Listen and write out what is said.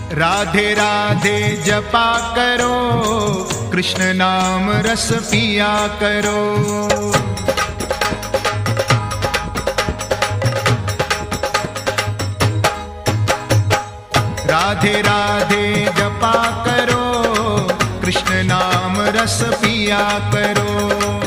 राधे राधे जपा करो, कृष्ण नाम रस पिया करो। राधे राधे जपा करो, कृष्ण नाम रस पिया करो।